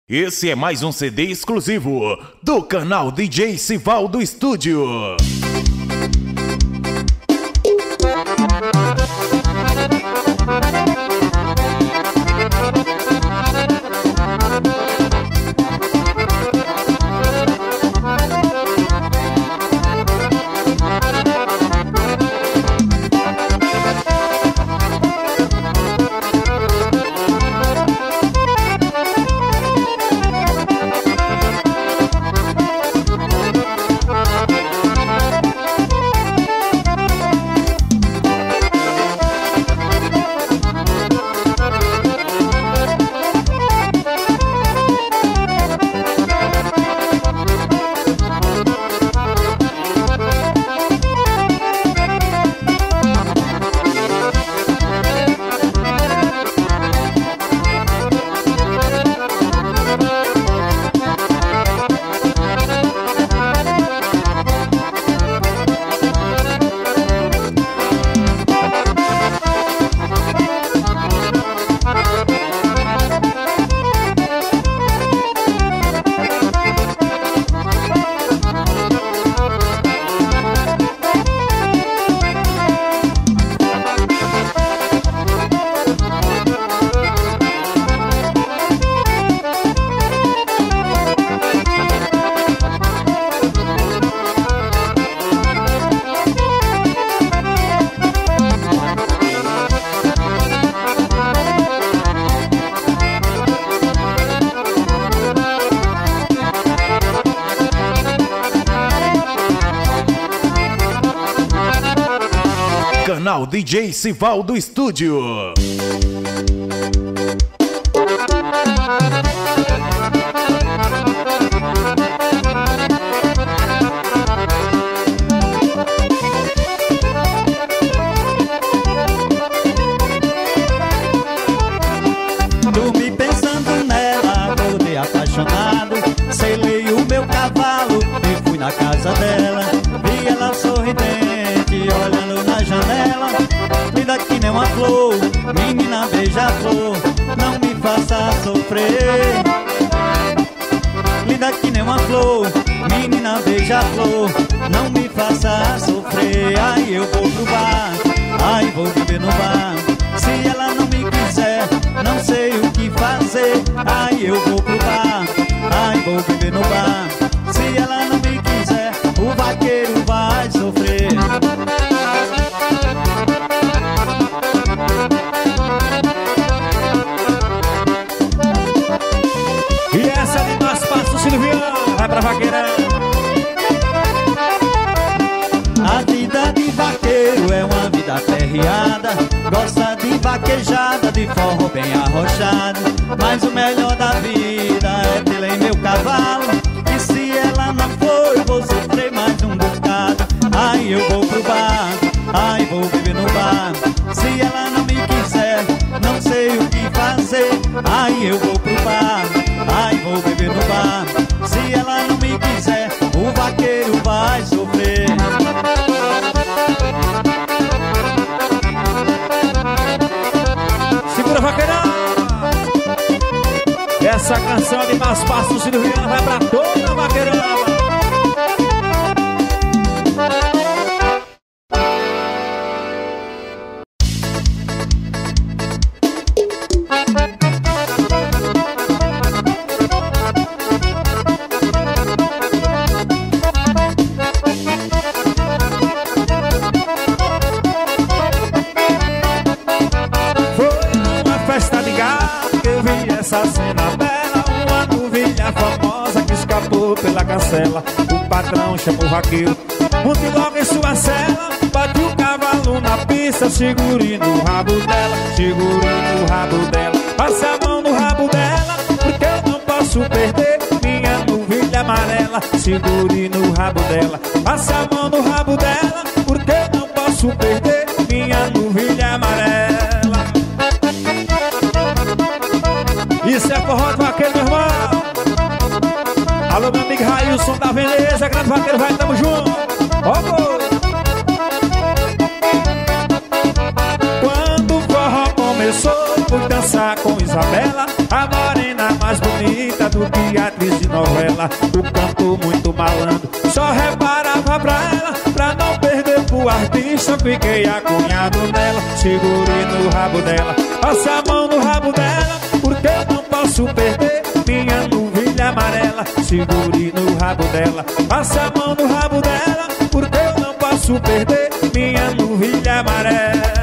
Esse é mais um CD exclusivo do canal DJ Sivaldo Estúdio. Canal DJ Sivaldo Estúdio. Dormi pensando nela, acordei apaixonado. Selei o meu cavalo e fui na casa dela. Vi ela sorridente, olhando na janela. Linda que nem uma flor, menina beija-flor, não me faça sofrer. Linda que nem uma flor, menina beija-flor, não me faça sofrer. Ai, eu vou pro bar, ai, vou beber no bar. Se ela não me quiser, não sei o que fazer. Ai, eu vou pro bar, ai, vou beber no bar. Se ela não me quiser, o vaqueiro vai sofrer. E essa de nós passa, Silviano, vai pra vaqueira. A vida de vaqueiro é uma vida aperreada. Gosta de vaquejada, de forró bem arrochado. Mas o melhor da vida é ter em meu cavalo. E se ela não for, eu vou sofrer mais um bocado. Ai, eu vou pro bar, ai, vou beber no bar. Se ela não me quiser, não sei o que fazer. Ai, eu vou pro bar, ai, vou beber no bar. Se ela não me quiser, o vaqueiro vai sofrer. Segura, vaqueirão. Essa canção de mais fácil, Silviano, vai pra toda a vaqueirão. Essa cena bela, uma novilha famosa que escapou pela cancela. O patrão chamou o vaqueiro, monte logo em sua cela. Bate o cavalo na pista, segure no rabo dela, segure no rabo dela. Passe a mão no rabo dela, porque eu não posso perder minha novilha amarela. Segure no rabo dela, passe a mão no rabo dela, porque eu não posso perder minha novilha amarela. Isso é forró de vaqueiro, meu irmão. Alô, meu amigo Railson da Veneza, grande vaqueiro, vai, tamo junto. Ó, boi. Quando o forró começou, fui dançar com Isabela, a morena mais bonita do do que atriz de novela. O cantor muito malandro só reparava pra ela, pra não perder pro artista. Fiquei acunhado nela, segurei no rabo dela, passe a mão no rabo dela, porque eu não posso perder minha novilha amarela. Segurei no rabo dela, passe a mão no rabo dela, porque eu não posso perder minha novilha amarela.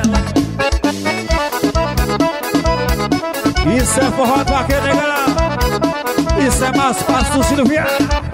Isso é forró do vaqueiro, negão. Isso é mais fácil do Ciro Viana.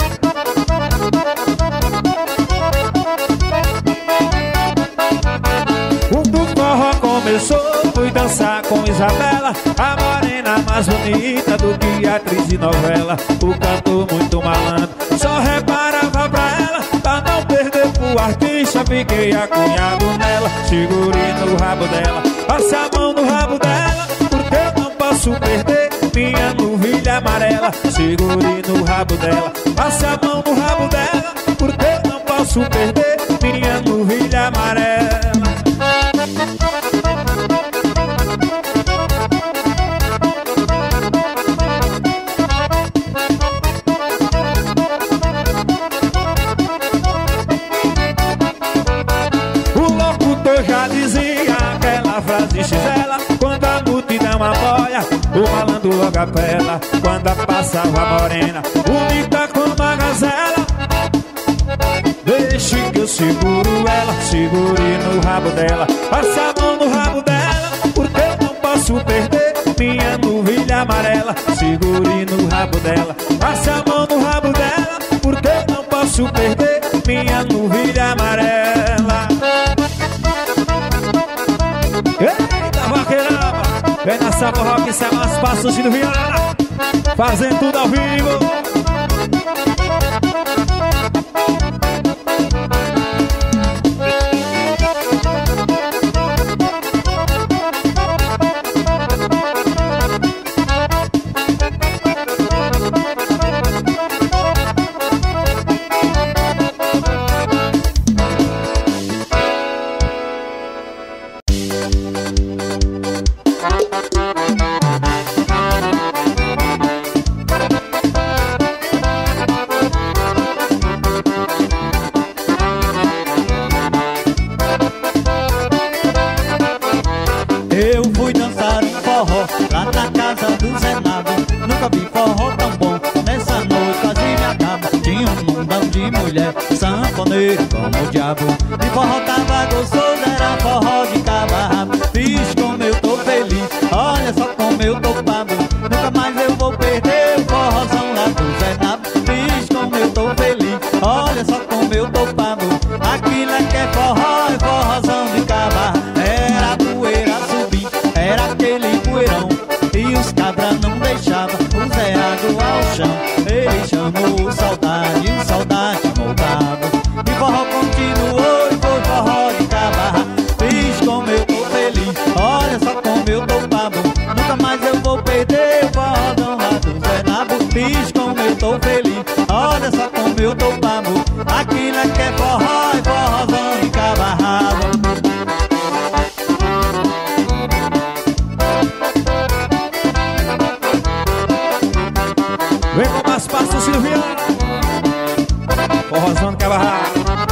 Quando o forró começou, fui dançar com Isabela, a morena mais bonita do que atriz de novela. O cantor muito malandro só reparava pra ela, pra não perder pro artista. Fiquei acunhado nela, segurei no rabo dela, passe a mão no rabo dela, porque eu não posso perder minha novilha amarela. Segurei no rabo dela, passe a mão no rabo dela, porque eu não posso perder minha novilha amarela. O locutor já dizia aquela frase xela, quando a multidão apoia, o malandro logo apela. Quando passava a morena, bonita como a gazela, deixe que eu seguro ela. Segurei no rabo dela, passe a mão no rabo dela, porque eu não posso perder minha novilha amarela. Segurei no rabo dela, passe a mão no rabo dela, porque eu não posso perder minha novilha amarela. Eita, vaqueirama, vem na Samba Rock, isso é mais fácil do Ciro Viana, fazendo tudo ao vivo. Eu fui dançar um forró lá na casa do Zé Nabo. Nunca vi forró tão bom, nessa noite quase me acaba. Tinha um mundão de mulher, sanfoneiro como o diabo. E forró tava gostoso, era forró de cabo a rabo. Fiz como eu tô feliz, olha só como eu tô pabo. Nunca mais eu vou perder o forrozão lá do Zé Nabo. Fiz como eu tô feliz, olha só como eu tô pabo. Aquilo é que é forró, é forrozão de cabo a rabo. Era poeira subir, era aquele poeirão, e os cabras não deixavam o Zé água ao chão. Ele chamou o saudade, e o saudade chamou o cabo. E forró continuou, e foi forró de cabo. Fiz como eu tô feliz, olha só como eu tô pabo. Nunca mais eu vou perder o forrozão lá do Zé Nabo. Fiz como eu tô feliz, olha só como eu tô pabo. Aquilo é que é forró, é forrozão de cabo a rabo. Vem com mais fácil, Silvia, forrozão de cabarra.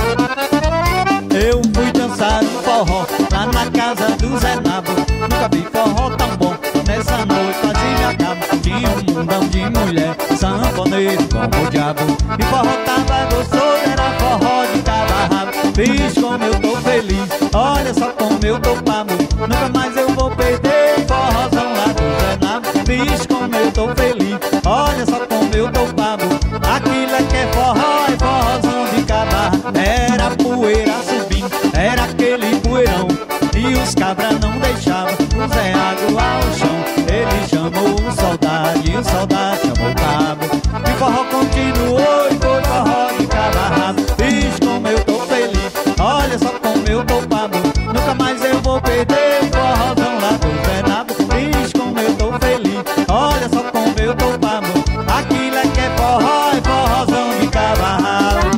Eu fui dançar um forró lá na casa do Zé Nabo. Nunca vi forró tão bom, nessa noite quase me acaba. Tinha um mundão de mulher, sanfoneiro como o diabo. E forró tava gostoso, era forró de cabo a rabo. Fiz como eu tô feliz, olha só como eu tô pabo. Nunca mais eu vou perder o forrozão lá do Zé Nabo. Fiz como eu tô feliz, olha só como eu tô pabo. Aquilo é que é forró, é forrozão de cabo a rabo. Era poeira subindo, era aquele poeirão, e os cabras não deixavam o Zé água ao chão. Ele chamou o saudade, e o saudade chamou o cabo. E forró continuou, e foi forró de cabo a rabo. Fiz como eu tô feliz, olha só como eu tô pabo. Nunca mais eu vou perder o forrozão lá do Zé Nabo. Fiz como eu tô feliz, olha só como eu tô pabo. Aquilo é que é forró, é forrozão de cabo a rabo.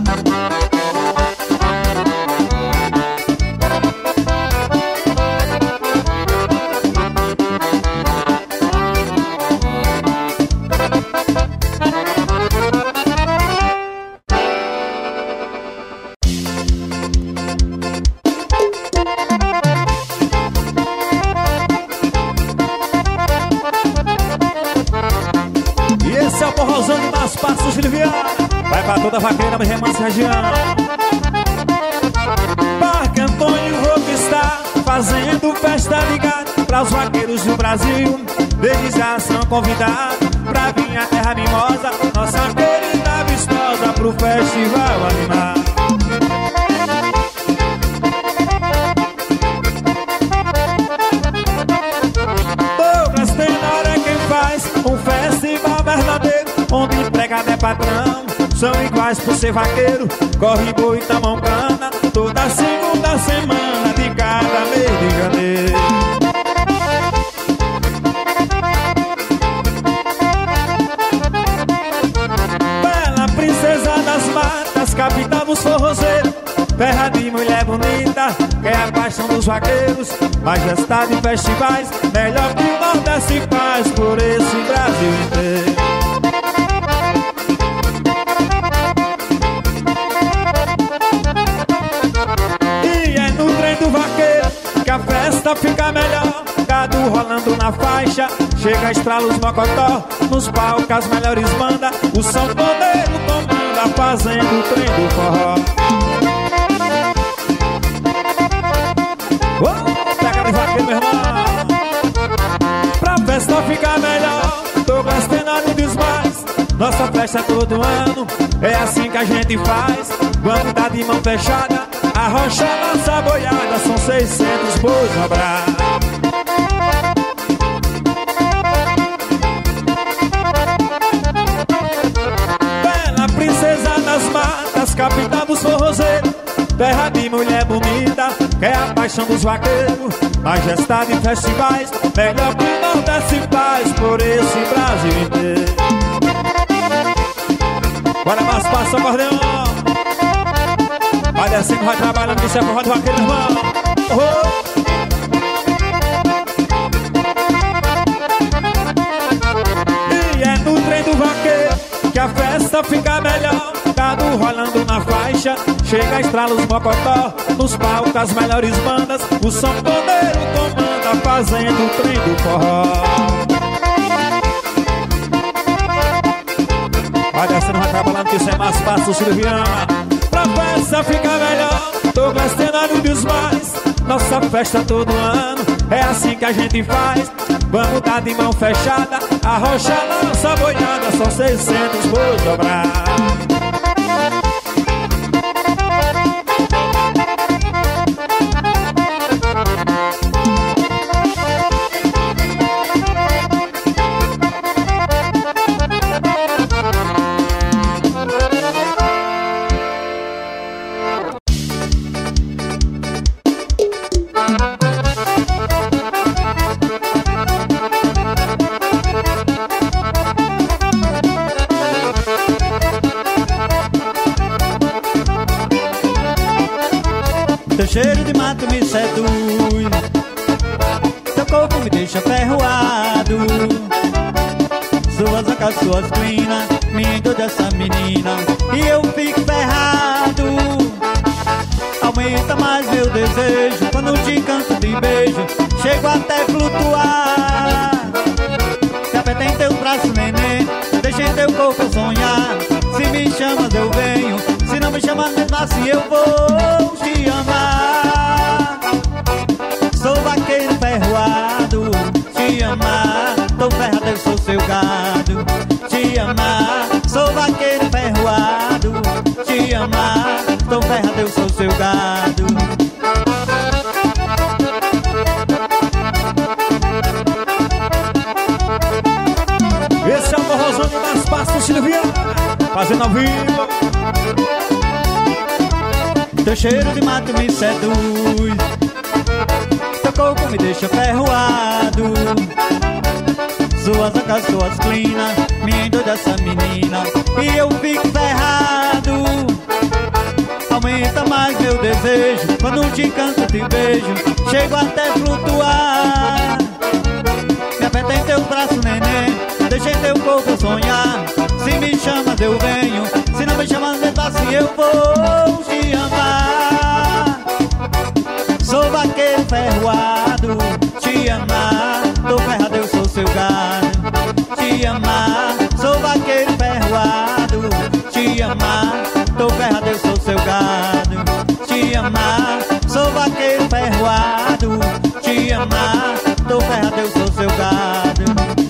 forrozão de mais passos, Liviana. Vai pra toda vaqueira, me remansa região. Parque Antônio Roque está fazendo festa ligada para os vaqueiros do Brasil. Eles já são convidados pra vir a terra mimosa, nossa querida vistosa, pro festival animar. Douglas Tenório é quem faz um festival verdadeiro, onde empregado é patrão, são iguais por ser vaqueiro. Corre boi e tomam cana toda segunda semana de cada mês de janeiro. Bela princesa das matas, capital dos forrozeiros, terra de mulher bonita, que é a paixão dos vaqueiros. Majestade em festivais, melhor que o Nordeste faz por esse Brasil inteiro. Do vaqueiro, que a festa fica melhor. Gado rolando na faixa, chega estrala os mocotó. Nos palcos as melhores bandas, o sanfoneiro comanda, fazendo o trem do forró. Pega de vaqueiro, meu irmão. Pra festa ficar melhor, Douglas Tenório diz mais. Nossa festa todo ano, é assim que a gente faz. Vamos dar de mão fechada, arrocha nossa boiada, são 600 bois no abraço. Bela princesa das matas, capital dos forrozeiros, terra de mulher bonita, que é a paixão dos vaqueiros. Majestade em festivais, melhor que o Nordeste faz por esse Brasil inteiro. Bora mais passa o acordeão. Vai descendo, vai trabalhando, que isso é forró de vaqueiro, irmão. E é no trem do vaqueiro que a festa fica melhor. Gado rolando na faixa, chega estrala os mocotó. Nos palcos as melhores bandas, o sanfoneiro comanda, fazendo o trem do forró. Vai descendo, vai trabalhando, que isso é mais fácil, Silviana. Pra festa ficar melhor, Douglas Tenório diz mais. Nossa festa todo ano, é assim que a gente faz. Vamos dar de mão fechada, arrocha nossa boiada, são 600 bois dobrados. Teu cheiro de mato me seduz, teu corpo me deixa ferroado. Suas ancas, suas crinas, me endoida essa menina e eu fico ferrado. Aumenta mais meu desejo, quando te canto de beijo, chego até flutuar. Me aperta em teu braço, neném, deixa em teu corpo eu sonhar. Se me chamas eu venho, se não me chamas mesmo assim eu vou te amar. Sou vaqueiro ferroado, te amar. Tô ferrado, eu sou seu gado, te amar. Sou vaqueiro ferroado, te amar. Tô ferrado, eu sou seu gado. Esse é o forrozão de mais passos, Silviana, fazendo ao vivo. Teu cheiro de mato me seduz, teu corpo me deixa ferroado. Suas ancas, suas crinas, me endoida essa menina e eu fico ferrado. Aumenta mais meu desejo, quando te canto te beijo, chego até flutuar. Me aperta em teu braço, neném, deixa em teu corpo eu sonhar. Se me chamas eu venho, se não me chamas mesmo assim eu vou te amar. Sou vaqueiro ferroado, te amar. Tô ferrado, eu sou seu gado, te amar. Sou vaqueiro ferroado, te amar, tô ferrado, eu sou seu gado. Te amar, sou vaqueiro ferroado. Te amar, tô ferrado, eu sou seu gado.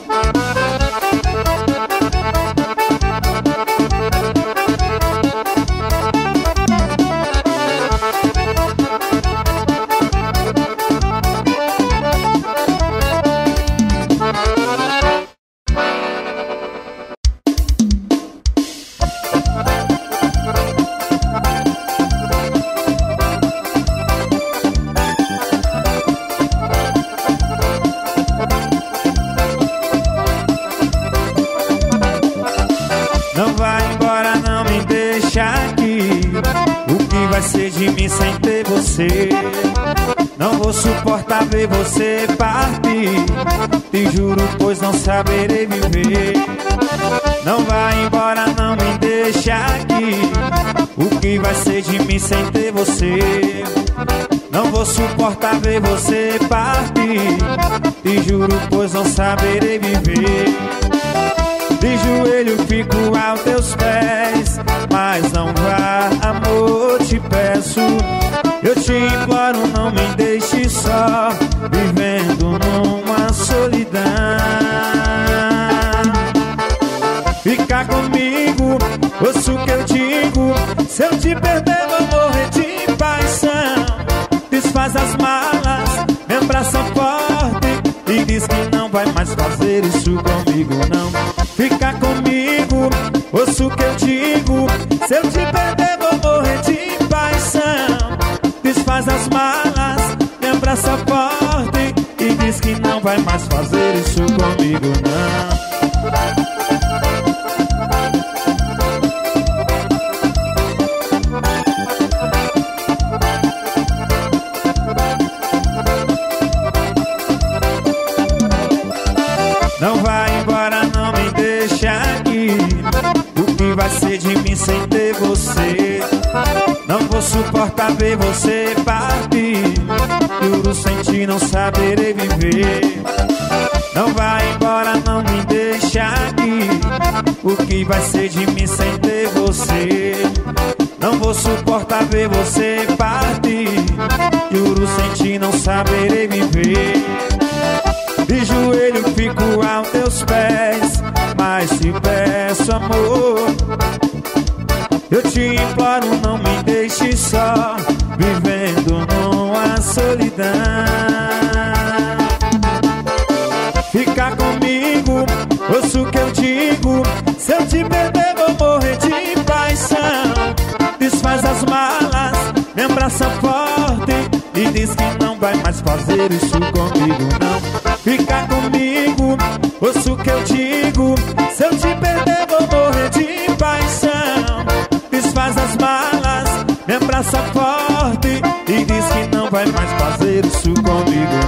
Não vai embora, não me deixa aqui. O que vai ser de mim sem ter você? Não vou suportar ver você partir. Te juro, pois não saberei viver. Não vai embora, não me deixa aqui. O que vai ser de mim sem ter você? Não vou suportar ver você partir. Te juro, pois não saberei viver. De joelho fico aos teus pés, mas não vá, amor, te peço. Eu te imploro, não me deixe só, vivendo numa solidão. Fica comigo, ouço o que eu digo. Se eu te perder, vou morrer de paixão. Desfaz as malas, me abraça forte e diz que não vai mais fazer isso comigo, não. Fica comigo, ouço o que eu digo. Se eu te perder, vou morrer de paixão. Desfaz as malas, me abraça forte e diz que não vai mais fazer isso comigo, não. Não vai embora, não me deixa aqui. O que vai ser de mim sem ter você? Não vou suportar ver você partir. Juro, sem ti não saberei viver. Não vai embora, não me deixa aqui. O que vai ser de mim sem ter você? Não vou suportar ver você partir. Juro, sem ti não saberei viver. De joelho fico aos teus pés, mas te peço, amor. Eu te imploro, não me deixe só, vivendo numa solidão. Fica comigo, ouço o que eu digo. Se eu te perder, vou morrer de paixão. Desfaz as malas, me abraça forte e diz que não vai mais fazer isso comigo, não. Fica comigo, ouço o que eu digo. Se eu te perder, vou morrer de paixão. Desfaz as malas, me abraça forte e diz que não vai mais fazer isso comigo,